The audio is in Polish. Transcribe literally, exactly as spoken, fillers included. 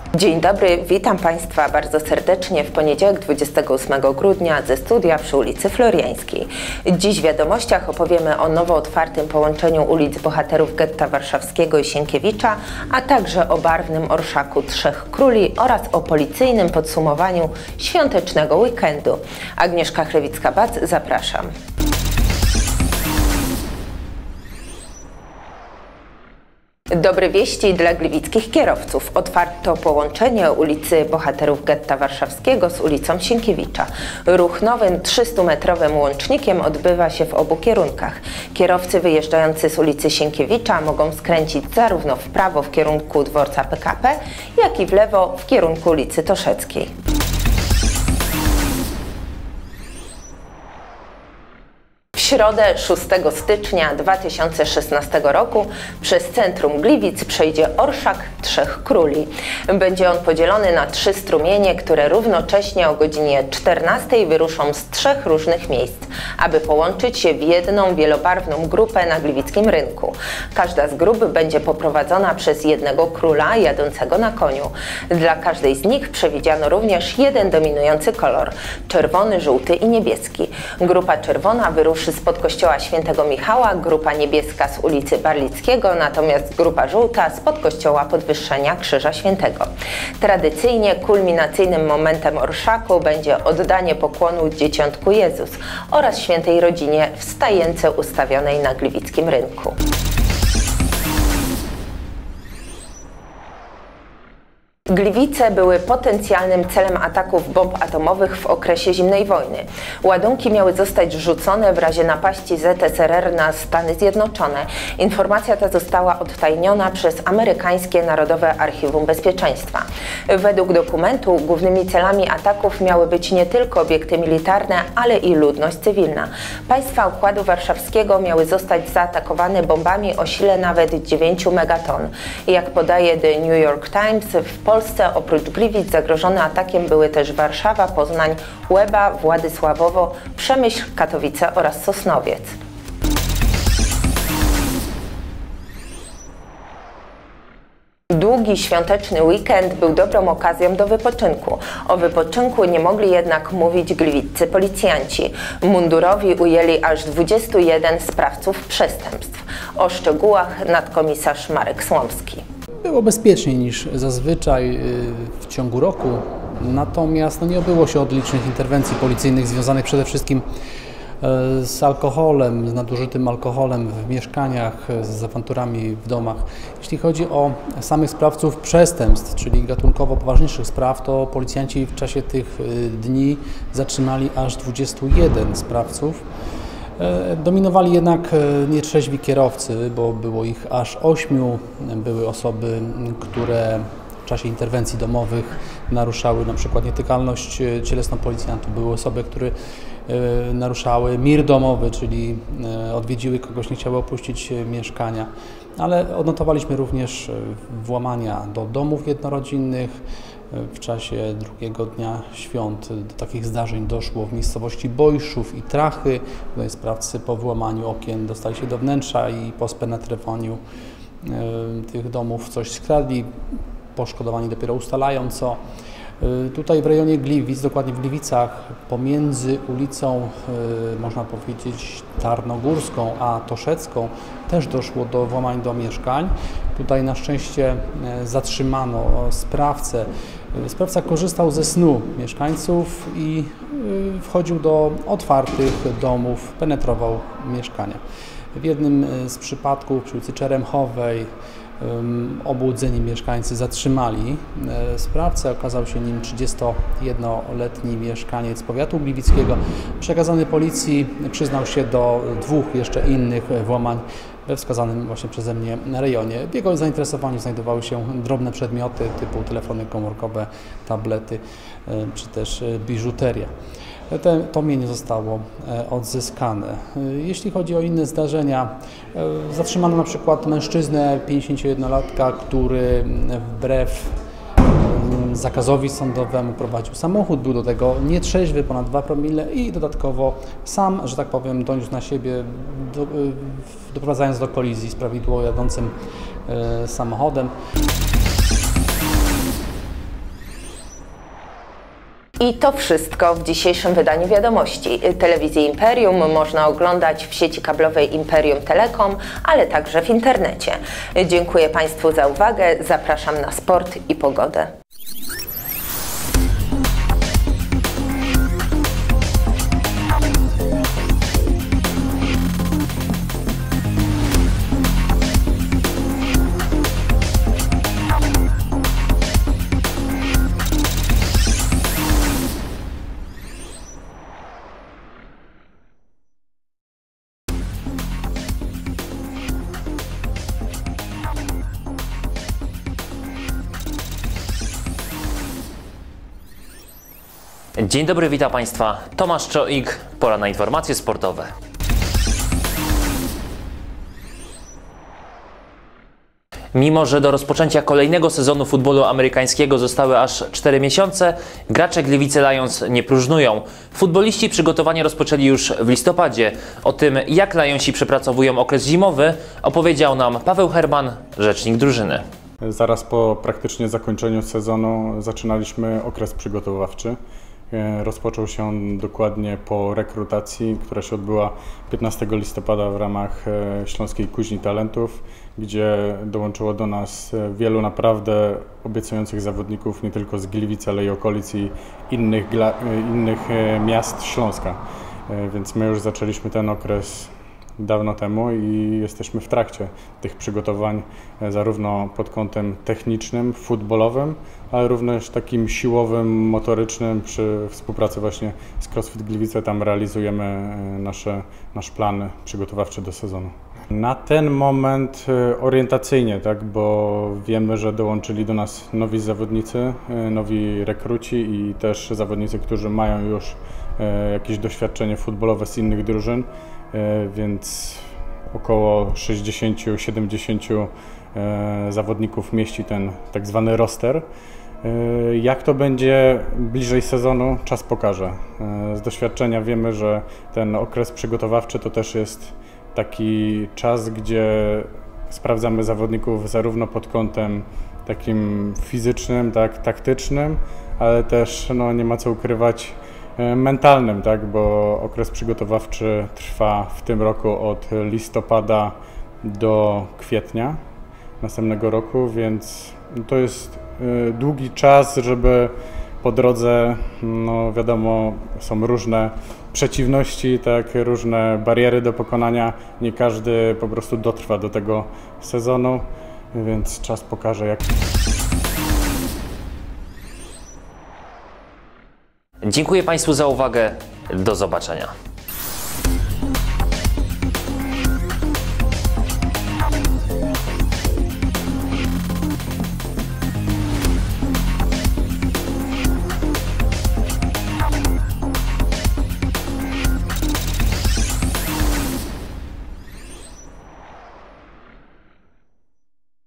Dzień dobry, witam Państwa bardzo serdecznie w poniedziałek dwudziestego ósmego grudnia ze studia przy ulicy Floriańskiej. Dziś w wiadomościach opowiemy o nowo otwartym połączeniu ulic Bohaterów Getta Warszawskiego i Sienkiewicza, a także o barwnym orszaku Trzech Króli oraz o policyjnym podsumowaniu świątecznego weekendu. Agnieszka Chlewicka-Bac, zapraszam. Dobre wieści dla gliwickich kierowców. Otwarto połączenie ulicy Bohaterów Getta Warszawskiego z ulicą Sienkiewicza. Ruch nowym trzystumetrowym łącznikiem odbywa się w obu kierunkach. Kierowcy wyjeżdżający z ulicy Sienkiewicza mogą skręcić zarówno w prawo w kierunku dworca P K P, jak i w lewo w kierunku ulicy Toszeckiej. W środę szóstego stycznia dwa tysiące szesnastego roku przez centrum Gliwic przejdzie orszak Trzech Króli. Będzie on podzielony na trzy strumienie, które równocześnie o godzinie czternastej wyruszą z trzech różnych miejsc, aby połączyć się w jedną wielobarwną grupę na gliwickim rynku. Każda z grup będzie poprowadzona przez jednego króla jadącego na koniu. Dla każdej z nich przewidziano również jeden dominujący kolor – czerwony, żółty i niebieski. Grupa czerwona wyruszy spod kościoła Świętego Michała, grupa niebieska z ulicy Barlickiego, natomiast grupa żółta spod kościoła Podwyższenia Krzyża Świętego. Tradycyjnie kulminacyjnym momentem orszaku będzie oddanie pokłonu Dzieciątku Jezus oraz Świętej Rodzinie w stajence ustawionej na gliwickim rynku. Gliwice były potencjalnym celem ataków bomb atomowych w okresie zimnej wojny. Ładunki miały zostać rzucone w razie napaści Z S R R na Stany Zjednoczone. Informacja ta została odtajniona przez amerykańskie Narodowe Archiwum Bezpieczeństwa. Według dokumentu głównymi celami ataków miały być nie tylko obiekty militarne, ale i ludność cywilna. Państwa Układu Warszawskiego miały zostać zaatakowane bombami o sile nawet dziewięciu megaton. Jak podaje The New York Times, w Polsce W Polsce oprócz Gliwic zagrożone atakiem były też Warszawa, Poznań, Łeba, Władysławowo, Przemyśl, Katowice oraz Sosnowiec. Długi świąteczny weekend był dobrą okazją do wypoczynku. O wypoczynku nie mogli jednak mówić gliwiccy policjanci. Mundurowi ujęli aż dwudziestu jeden sprawców przestępstw. O szczegółach nadkomisarz Marek Słomski. Było bezpieczniej niż zazwyczaj w ciągu roku, natomiast no, nie obyło się od licznych interwencji policyjnych związanych przede wszystkim z alkoholem, z nadużytym alkoholem w mieszkaniach, z awanturami w domach. Jeśli chodzi o samych sprawców przestępstw, czyli gatunkowo poważniejszych spraw, to policjanci w czasie tych dni zatrzymali aż dwudziestu jeden sprawców. Dominowali jednak nietrzeźwi kierowcy, bo było ich aż ośmiu. Były osoby, które w czasie interwencji domowych naruszały na przykład nietykalność cielesną policjantów. Były osoby, które naruszały mir domowy, czyli odwiedziły kogoś, nie chciały opuścić mieszkania. Ale odnotowaliśmy również włamania do domów jednorodzinnych. W czasie drugiego dnia świąt do takich zdarzeń doszło w miejscowości Bojszów i Trachy. Tutaj sprawcy po włamaniu okien dostali się do wnętrza i po spenetrowaniu tych domów coś skradli. Poszkodowani dopiero ustalają co. Tutaj w rejonie Gliwic, dokładnie w Gliwicach, pomiędzy ulicą, można powiedzieć, Tarnogórską a Toszecką też doszło do włamań do mieszkań. Tutaj na szczęście zatrzymano sprawcę. Sprawca korzystał ze snu mieszkańców i wchodził do otwartych domów, penetrował mieszkania. W jednym z przypadków przy ulicy Czeremchowej obudzeni mieszkańcy zatrzymali sprawcę. Okazał się nim trzydziestojednoletni mieszkaniec powiatu gliwickiego. Przekazany policji przyznał się do dwóch jeszcze innych włamań we wskazanym właśnie przeze mnie rejonie. W jego zainteresowaniu znajdowały się drobne przedmioty typu telefony komórkowe, tablety czy też biżuteria. Te, to mienie zostało odzyskane. Jeśli chodzi o inne zdarzenia, zatrzymano na przykład mężczyznę, pięćdziesięciojednolatka, który wbrew zakazowi sądowemu prowadził samochód, był do tego nietrzeźwy, ponad dwa promile i dodatkowo sam, że tak powiem, doniósł na siebie, do, doprowadzając do kolizji z prawidłowo jadącym samochodem. I to wszystko w dzisiejszym wydaniu Wiadomości. Telewizję Imperium można oglądać w sieci kablowej Imperium Telekom, ale także w internecie. Dziękuję Państwu za uwagę, zapraszam na sport i pogodę. Dzień dobry, witam Państwa. Tomasz Czoik, pora na informacje sportowe. Mimo że do rozpoczęcia kolejnego sezonu futbolu amerykańskiego zostały aż cztery miesiące, gracze Gliwice Lions nie próżnują. Futboliści przygotowanie rozpoczęli już w listopadzie. O tym, jak Lionsi przepracowują okres zimowy, opowiedział nam Paweł Herman, rzecznik drużyny. Zaraz po praktycznie zakończeniu sezonu zaczynaliśmy okres przygotowawczy. Rozpoczął się on dokładnie po rekrutacji, która się odbyła piętnastego listopada w ramach Śląskiej Kuźni Talentów, gdzie dołączyło do nas wielu naprawdę obiecujących zawodników, nie tylko z Gliwic, ale i okolic i innych, innych miast Śląska. Więc my już zaczęliśmy ten okres dawno temu i jesteśmy w trakcie tych przygotowań zarówno pod kątem technicznym, futbolowym, ale również takim siłowym, motorycznym przy współpracy właśnie z CrossFit Gliwice. Tam realizujemy nasze, nasz plan przygotowawczy do sezonu. Na ten moment orientacyjnie, tak, bo wiemy, że dołączyli do nas nowi zawodnicy, nowi rekruci i też zawodnicy, którzy mają już jakieś doświadczenie futbolowe z innych drużyn. Więc około sześćdziesiąt do siedemdziesięciu zawodników mieści ten tak zwany roster. Jak to będzie bliżej sezonu, czas pokaże. Z doświadczenia wiemy, że ten okres przygotowawczy to też jest taki czas, gdzie sprawdzamy zawodników zarówno pod kątem takim fizycznym, tak, taktycznym, ale też no, nie ma co ukrywać, mentalnym, tak, bo okres przygotowawczy trwa w tym roku od listopada do kwietnia następnego roku, więc to jest długi czas, żeby po drodze, no wiadomo, są różne przeciwności, tak, różne bariery do pokonania. Nie każdy po prostu dotrwa do tego sezonu, więc czas pokaże, jak. Dziękuję Państwu za uwagę. Do zobaczenia.